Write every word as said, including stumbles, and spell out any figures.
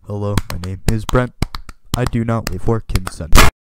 Hello, my name is Brent. I do not live for consent.